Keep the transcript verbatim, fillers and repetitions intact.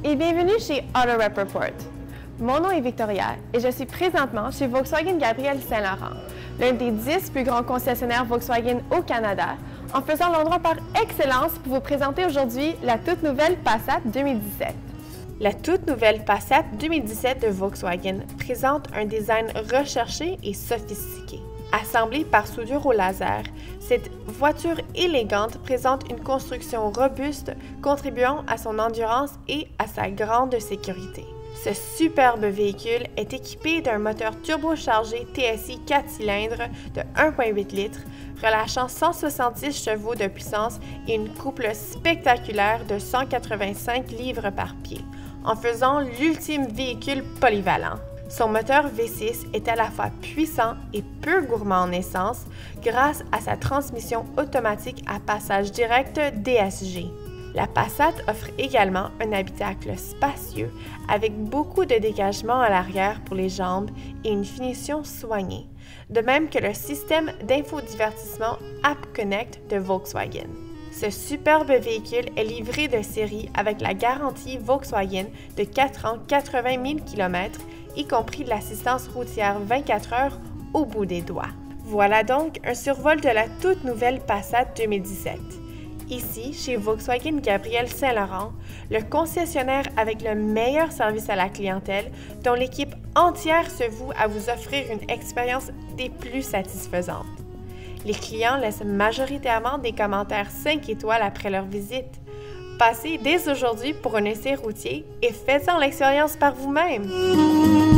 et bienvenue chez Auto Rep Report. Mon nom est Victoria et je suis présentement chez Volkswagen Gabriel Saint-Laurent, l'un des dix plus grands concessionnaires Volkswagen au Canada, en faisant l'endroit par excellence pour vous présenter aujourd'hui la toute nouvelle Passat deux mille dix-sept. La toute nouvelle Passat deux mille dix-sept de Volkswagen présente un design recherché et sophistiqué. Assemblée par soudure au laser, cette voiture élégante présente une construction robuste contribuant à son endurance et à sa grande sécurité. Ce superbe véhicule est équipé d'un moteur turbochargé T S I quatre cylindres de un virgule huit litres, relâchant cent soixante-dix chevaux de puissance et une couple spectaculaire de cent quatre-vingt-cinq livres par pied, en faisant l'ultime véhicule polyvalent. Son moteur V six est à la fois puissant et peu gourmand en essence grâce à sa transmission automatique à passage direct D S G. La Passat offre également un habitacle spacieux avec beaucoup de dégagement à l'arrière pour les jambes et une finition soignée, de même que le système d'infodivertissement App Connect de Volkswagen. Ce superbe véhicule est livré de série avec la garantie Volkswagen de quatre ans, quatre-vingt mille kilomètres, y compris l'assistance routière vingt-quatre heures au bout des doigts. Voilà donc un survol de la toute nouvelle Passat deux mille dix-sept. Ici, chez Volkswagen Gabriel Saint-Laurent, le concessionnaire avec le meilleur service à la clientèle, dont l'équipe entière se voue à vous offrir une expérience des plus satisfaisantes. Les clients laissent majoritairement des commentaires cinq étoiles après leur visite. Passez dès aujourd'hui pour un essai routier et faites-en l'expérience par vous-même!